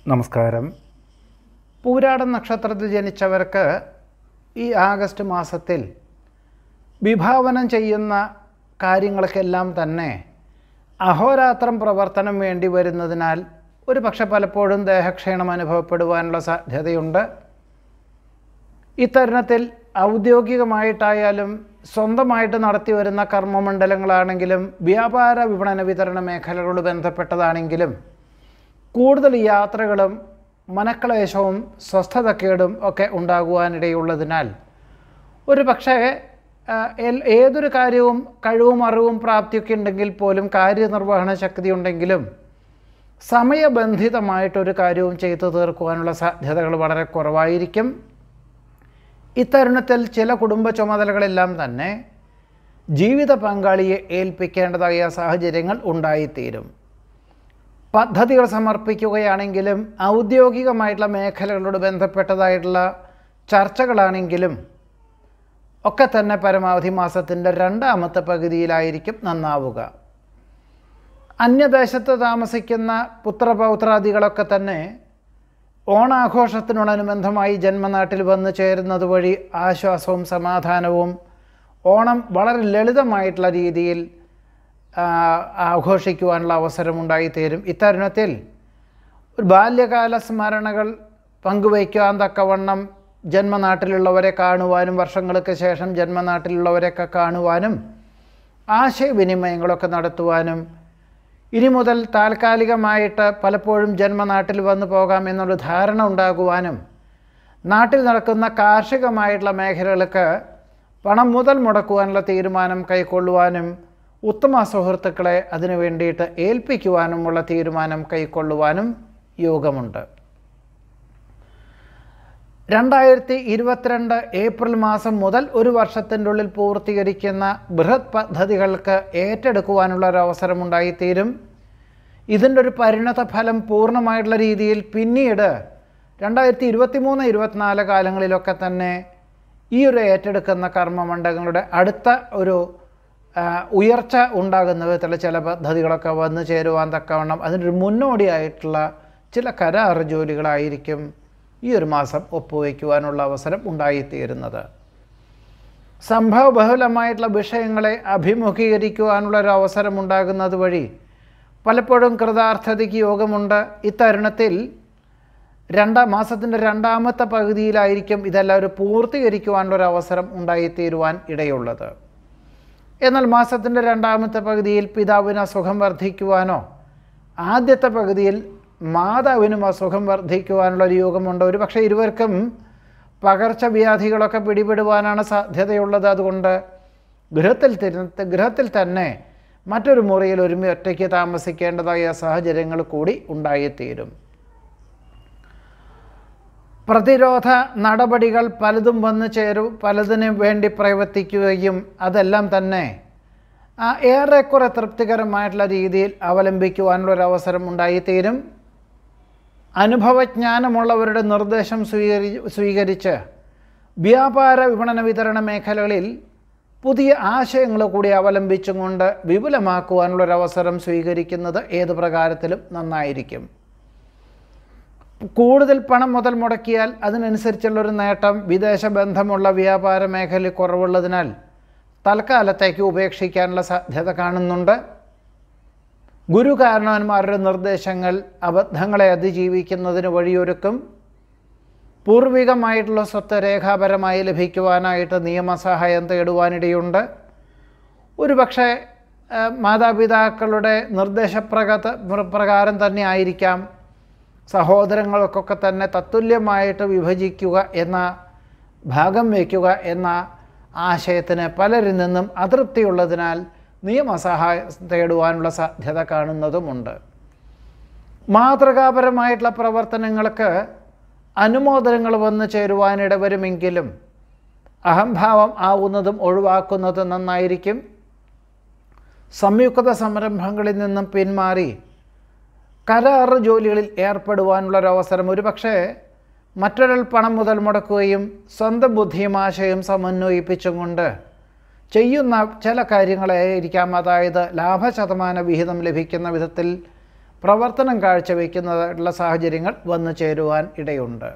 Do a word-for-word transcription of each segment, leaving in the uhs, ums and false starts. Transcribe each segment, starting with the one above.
നമസ്കാരം. പൂരാടം നക്ഷത്രത്തിൽ ജനിച്ചവർക്ക് ഈ ആഗസ്റ്റ് മാസത്തിൽ വിഭാവനം ചെയ്യുന്ന കാര്യങ്ങൾക്കെല്ലാം തന്നെ അഹോരാത്രം പ്രവർത്തനം വേണ്ടി വരുന്നതിനാൽ ഒരു പക്ഷെ പലപ്പോഴും ദേഹക്ഷീണം അനുഭവപ്പെടുവാനുള്ള സാധ്യതയുണ്ട്. ഇത്തരുണത്തിൽ ഔദ്യോഗികമായിട്ടായാലും സ്വന്തമായിട്ട് നടത്തി വരുന്ന കർമ്മമണ്ഡലങ്ങളാണെങ്കിലും വ്യാപാര വിപണന വിതരണ മേഖലകളോട് ബന്ധപ്പെട്ടതാണെങ്കിലും കൂടുതൽ യാത്രകളും മനക്ലേശവും സ്വസ്ഥതക്കേടും ഒക്കെ ഉണ്ടാകുവാനിടയുള്ളതിനാൽ ഒരു പക്ഷേ ഏതൊരു കാര്യവും കഴിവും അറിവും പ്രാപ്തിയൊക്കെ ഉണ്ടെങ്കിൽ പോലും കാര്യനിർവഹണ ശക്തി ഉണ്ടെങ്കിലും സമയബന്ധിതമായിട്ടൊരു കാര്യവും ചെയ്തു തീർക്കുവാനുള്ള സാധ്യതകൾ വളരെ കുറവായിരിക്കും. ഇത്തരുണത്തിൽ ചില കുടുംബ ചുമതലകളെല്ലാം തന്നെ ജീവിത പങ്കാളിയെ ഏൽപ്പിക്കേണ്ടതായ സാഹചര്യങ്ങൾ ഉണ്ടായിത്തീരും. പദ്ധതികൾ സമർപ്പിക്കുകയാണെങ്കിലും ഔദ്യോഗികമായിട്ടുള്ള മേഖലകളോട് ബന്ധപ്പെട്ടതായിട്ടുള്ള ചർച്ചകളാണെങ്കിലും ഒക്കെ തന്നെ പരമാവധി മാസത്തിൻ്റെ രണ്ടാമത്തെ പകുതിയിലായിരിക്കും നന്നാവുക. അന്യദേശത്ത് താമസിക്കുന്ന പുത്രപൗത്രാദികളൊക്കെ തന്നെ ഓണാഘോഷത്തിനോടനുബന്ധമായി ജന്മനാട്ടിൽ വന്നു ചേരുന്നത് വഴി ആശ്വാസവും സമാധാനവും ഓണം വളരെ ലളിതമായിട്ടുള്ള രീതിയിൽ ആഘോഷിക്കുവാനുള്ള അവസരമുണ്ടായിത്തീരും. ഇത്തരുണത്തിൽ ബാല്യകാല സ്മരണകൾ പങ്കുവയ്ക്കുവാൻ തക്കവണ്ണം ജന്മനാട്ടിലുള്ളവരെ കാണുവാനും വർഷങ്ങൾക്ക് ശേഷം ജന്മനാട്ടിലുള്ളവരെയൊക്കെ കാണുവാനും ആശയവിനിമയങ്ങളൊക്കെ നടത്തുവാനും ഇനി മുതൽ താൽക്കാലികമായിട്ട് പലപ്പോഴും ജന്മനാട്ടിൽ വന്നു പോകാം എന്നുള്ള ധാരണ ഉണ്ടാകുവാനും നാട്ടിൽ നടക്കുന്ന കാർഷികമായിട്ടുള്ള മേഖലകൾക്ക് പണം മുതൽ മുടക്കുവാനുള്ള തീരുമാനം കൈക്കൊള്ളുവാനും ഉത്തമ സുഹൃത്തുക്കളെ അതിനു വേണ്ടിയിട്ട് ഏൽപ്പിക്കുവാനുമുള്ള തീരുമാനം കൈക്കൊള്ളുവാനും യോഗമുണ്ട്. രണ്ടായിരത്തി ഇരുപത്തിരണ്ട് ഏപ്രിൽ മാസം മുതൽ ഒരു വർഷത്തിൻ്റെ ഉള്ളിൽ പൂർത്തീകരിക്കുന്ന ബൃഹത് പദ്ധതികൾക്ക് ഏറ്റെടുക്കുവാനുള്ള ഒരു അവസരമുണ്ടായിത്തീരും. ഇതിൻ്റെ ഒരു പരിണത ഫലം പൂർണ്ണമായിട്ടുള്ള രീതിയിൽ പിന്നീട് രണ്ടായിരത്തി ഇരുപത്തി മൂന്ന് ഇരുപത്തിനാല് കാലങ്ങളിലൊക്കെ തന്നെ ഈ ഒരു ഏറ്റെടുക്കുന്ന കർമ്മമണ്ഡലങ്ങളുടെ അടുത്ത ഒരു ഉയർച്ച ഉണ്ടാകുന്ന വിധത്തിലുള്ള ചില പദ്ധതികളൊക്കെ വന്നു ചേരുവാൻ തക്കവണ്ണം അതിനൊരു മുന്നോടിയായിട്ടുള്ള ചില കരാർ ജോലികളായിരിക്കും ഈ ഒരു മാസം ഒപ്പുവയ്ക്കുവാനുള്ള അവസരം ഉണ്ടായിത്തീരുന്നത്. സംഭവബഹുലമായിട്ടുള്ള വിഷയങ്ങളെ അഭിമുഖീകരിക്കുവാനുള്ള ഒരു അവസരം ഉണ്ടാകുന്നത് വഴി പലപ്പോഴും കൃതാർത്ഥതയ്ക്ക് യോഗമുണ്ട്. ഇത്തരുണത്തിൽ രണ്ടാം മാസത്തിൻ്റെ രണ്ടാമത്തെ പകുതിയിലായിരിക്കും ഇതെല്ലാം ഒരു പൂർത്തീകരിക്കുവാനുള്ളൊരു അവസരം ഉണ്ടായിത്തീരുവാൻ ഇടയുള്ളത്. എന്നാൽ മാസത്തിൻ്റെ രണ്ടാമത്തെ പകുതിയിൽ പിതാവിന് അസുഖം വർദ്ധിക്കുവാനോ ആദ്യത്തെ പകുതിയിൽ മാതാവിനും അസുഖം വർദ്ധിക്കുവാനുള്ള ഒരു യോഗമുണ്ട്. ഒരു പക്ഷേ ഇരുവർക്കും പകർച്ചവ്യാധികളൊക്കെ പിടിപെടുവാനാണ് സാധ്യതയുള്ളത്. അതുകൊണ്ട് ഗൃഹത്തിൽ ഗൃഹത്തിൽ തന്നെ മറ്റൊരു മുറിയിൽ ഒരുമി ഒറ്റയ്ക്ക് താമസിക്കേണ്ടതായ സാഹചര്യങ്ങൾ കൂടി ഉണ്ടായിത്തീരും. പ്രതിരോധ നടപടികൾ പലതും വന്നു ചേരും, പലതിനും വേണ്ടി പ്രവർത്തിക്കുകയും അതെല്ലാം തന്നെ ഏറെക്കുറെ തൃപ്തികരമായിട്ടുള്ള രീതിയിൽ അവലംബിക്കുവാനുള്ളൊരവസരം ഉണ്ടായിത്തീരും. അനുഭവജ്ഞാനമുള്ളവരുടെ നിർദ്ദേശം സ്വീകരി സ്വീകരിച്ച് വ്യാപാര വിപണന വിതരണ മേഖലകളിൽ പുതിയ ആശയങ്ങൾ കൂടി അവലംബിച്ചും കൊണ്ട് വിപുലമാക്കുവാനുള്ളൊരവസരം സ്വീകരിക്കുന്നത് ഏത് പ്രകാരത്തിലും നന്നായിരിക്കും. കൂടുതൽ പണം മുതൽ മുടക്കിയാൽ അതിനനുസരിച്ചുള്ളൊരു നേട്ടം വിദേശ ബന്ധമുള്ള വ്യാപാര മേഖലയിൽ കുറവുള്ളതിനാൽ തൽക്കാലത്തേക്ക് ഉപേക്ഷിക്കാനുള്ള സാധ്യത കാണുന്നുണ്ട്. ഗുരുകാരണവന്മാരുടെ നിർദ്ദേശങ്ങൾ അബദ്ധങ്ങളെ അതിജീവിക്കുന്നതിന് വഴിയൊരുക്കും. പൂർവികമായിട്ടുള്ള സ്വത്ത് രേഖാപരമായി ലഭിക്കുവാനായിട്ട് നിയമസഹായം തേടുവാനിടയുണ്ട്. ഒരുപക്ഷെ മാതാപിതാക്കളുടെ നിർദ്ദേശപ്രകാര പ്രകാരം തന്നെ ആയിരിക്കാം സഹോദരങ്ങൾക്കൊക്കെ തന്നെ തത്തുല്യമായിട്ട് വിഭജിക്കുക എന്ന ഭാഗം വയ്ക്കുക എന്ന ആശയത്തിന് പലരിൽ നിന്നും അതൃപ്തിയുള്ളതിനാൽ നിയമസഹായം തേടുവാനുള്ള സാധ്യത കാണുന്നതുമുണ്ട്. മാതൃകാപരമായിട്ടുള്ള പ്രവർത്തനങ്ങൾക്ക് അനുമോദനങ്ങൾ വന്നു ചേരുവാനിട വരുമെങ്കിലും അഹംഭാവം ആവുന്നതും ഒഴിവാക്കുന്നതും നന്നായിരിക്കും. സംയുക്ത സംരംഭങ്ങളിൽ നിന്നും പിന്മാറി കരാർ ജോലികളിൽ ഏർപ്പെടുവാനുള്ളൊരവസരം ഒരു പക്ഷേ മറ്റൊരാൾ പണം മുതൽ മുടക്കുകയും സ്വന്തം ബുദ്ധിയും ആശയം സമന്വയിപ്പിച്ചും കൊണ്ട് ചെയ്യുന്ന ചില കാര്യങ്ങളായിരിക്കാം, അതായത് ലാഭശതമാന വിഹിതം ലഭിക്കുന്ന വിധത്തിൽ പ്രവർത്തനം കാഴ്ചവെക്കുന്നതായിട്ടുള്ള സാഹചര്യങ്ങൾ വന്നു ചേരുവാൻ ഇടയുണ്ട്.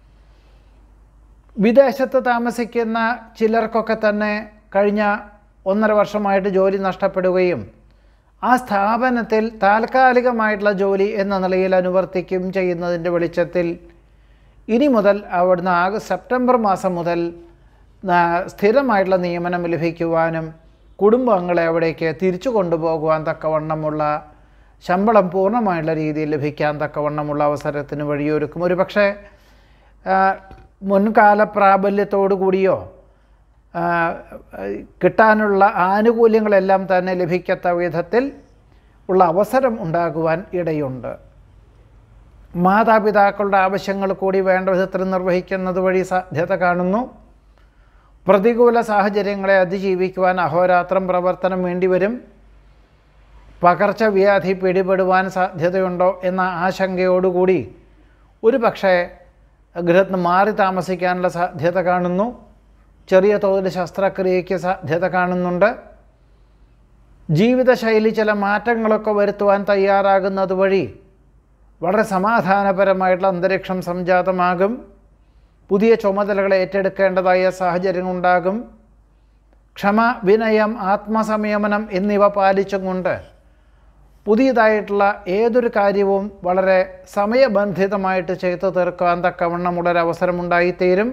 വിദേശത്ത് താമസിക്കുന്ന ചിലർക്കൊക്കെ തന്നെ കഴിഞ്ഞ ഒന്നര വർഷമായിട്ട് ജോലി നഷ്ടപ്പെടുകയും ആ സ്ഥാപനത്തിൽ താൽക്കാലികമായിട്ടുള്ള ജോലി എന്ന നിലയിൽ അനുവർത്തിക്കും ചെയ്യുന്നതിൻ്റെ വെളിച്ചത്തിൽ ഇനി മുതൽ അവിടുന്ന് ആഗസ്റ്റ് സെപ്റ്റംബർ മാസം മുതൽ സ്ഥിരമായിട്ടുള്ള നിയമനം ലഭിക്കുവാനും കുടുംബാംഗങ്ങളെ അവിടേക്ക് തിരിച്ചു കൊണ്ടുപോകുവാൻ തക്കവണ്ണമുള്ള ശമ്പളം പൂർണ്ണമായിട്ടുള്ള രീതിയിൽ ലഭിക്കാൻ തക്കവണ്ണമുള്ള അവസരത്തിന് വഴിയൊരുക്കും. ഒരു പക്ഷേ മുൻകാല പ്രാബല്യത്തോടു കൂടിയോ കിട്ടാനുള്ള ആനുകൂല്യങ്ങളെല്ലാം തന്നെ ലഭിക്കത്ത വിധത്തിൽ ഉള്ള അവസരം ഉണ്ടാകുവാൻ ഇടയുണ്ട്. മാതാപിതാക്കളുടെ ആവശ്യങ്ങൾ കൂടി വേണ്ട വിധത്തിൽ നിർവഹിക്കുന്നത് വഴി സാധ്യത കാണുന്നു. പ്രതികൂല സാഹചര്യങ്ങളെ അതിജീവിക്കുവാൻ അഹോരാത്രം പ്രവർത്തനം വേണ്ടിവരും. പകർച്ചവ്യാധി പിടിപെടുവാൻ സാധ്യതയുണ്ടോ എന്ന ആശങ്കയോടുകൂടി ഒരു പക്ഷേ ഗൃഹത്തിന് മാറി താമസിക്കാനുള്ള സാധ്യത കാണുന്നു. ചെറിയ തോതിൽ ശസ്ത്രക്രിയയ്ക്ക് സാധ്യത കാണുന്നുണ്ട്. ജീവിതശൈലി ചില മാറ്റങ്ങളൊക്കെ വരുത്തുവാൻ തയ്യാറാകുന്നത് വഴി വളരെ സമാധാനപരമായിട്ടുള്ള അന്തരീക്ഷം സംജാതമാകും. പുതിയ ചുമതലകൾ ഏറ്റെടുക്കേണ്ടതായ സാഹചര്യം ഉണ്ടാകും. ക്ഷമ, വിനയം, ആത്മസംയമനം എന്നിവ പാലിച്ചുകൊണ്ട് പുതിയതായിട്ടുള്ള ഏതൊരു കാര്യവും വളരെ സമയബന്ധിതമായിട്ട് ചെയ്തു തീർക്കാൻ തക്കവണ്ണമുള്ളൊരവസരമുണ്ടായിത്തീരും.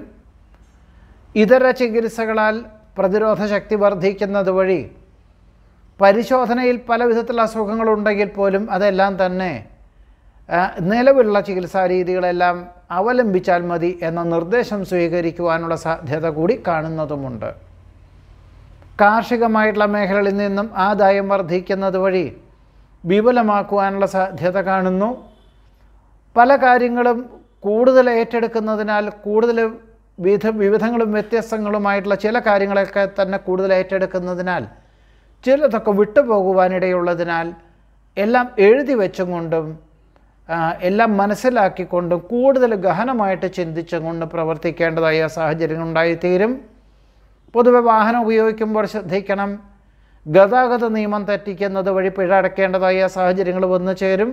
ഇതര ചികിത്സകളാൽ പ്രതിരോധ ശക്തി വർദ്ധിക്കുന്നത് വഴി പരിശോധനയിൽ പല വിധത്തിലുള്ള അസുഖങ്ങളുണ്ടെങ്കിൽ പോലും അതെല്ലാം തന്നെ നിലവിലുള്ള ചികിത്സാ രീതികളെല്ലാം അവലംബിച്ചാൽ മതി എന്ന നിർദ്ദേശം സ്വീകരിക്കുവാനുള്ള സാധ്യത കൂടി കാണുന്നതുമുണ്ട്. കാർഷികമായിട്ടുള്ള മേഖലകളിൽ നിന്നും ആദായം വർദ്ധിക്കുന്നത് വഴി വിപുലമാക്കുവാനുള്ള സാധ്യത കാണുന്നു. പല കാര്യങ്ങളും കൂടുതൽ ഏറ്റെടുക്കുന്നതിനാൽ കൂടുതൽ വിവിധ വിവിധങ്ങളും വ്യത്യസ്തങ്ങളുമായിട്ടുള്ള ചില കാര്യങ്ങളൊക്കെ തന്നെ കൂടുതൽ ഏറ്റെടുക്കുന്നതിനാൽ ചിലതൊക്കെ വിട്ടുപോകുവാനിടയുള്ളതിനാൽ എല്ലാം എഴുതി വെച്ചും കൊണ്ടും എല്ലാം മനസ്സിലാക്കിക്കൊണ്ടും കൂടുതൽ ഗഹനമായിട്ട് ചിന്തിച്ചും കൊണ്ട് പ്രവർത്തിക്കേണ്ടതായ സാഹചര്യം ഉണ്ടായിത്തീരും. പൊതുവെ വാഹനം ഉപയോഗിക്കുമ്പോൾ ശ്രദ്ധിക്കണം. ഗതാഗത നിയമം തെറ്റിക്കുന്നത് വഴി പിഴ അടയ്ക്കേണ്ടതായ സാഹചര്യങ്ങൾ വന്നു ചേരും.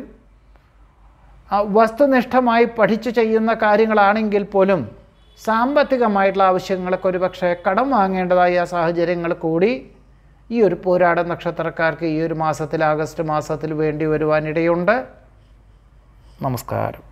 വസ്തുനിഷ്ഠമായി പഠിച്ചു ചെയ്യുന്ന കാര്യങ്ങളാണെങ്കിൽ പോലും സാമ്പത്തികമായിട്ടുള്ള ആവശ്യങ്ങൾക്ക് ഒരു പക്ഷേ കടം വാങ്ങേണ്ടതായ സാഹചര്യങ്ങൾ കൂടി ഈ ഒരു പൂരാട നക്ഷത്രക്കാർക്ക് ഈ ഒരു മാസത്തിൽ ആഗസ്റ്റ് മാസത്തിൽ വേണ്ടി വരുവാനിടയുണ്ട്. നമസ്കാരം.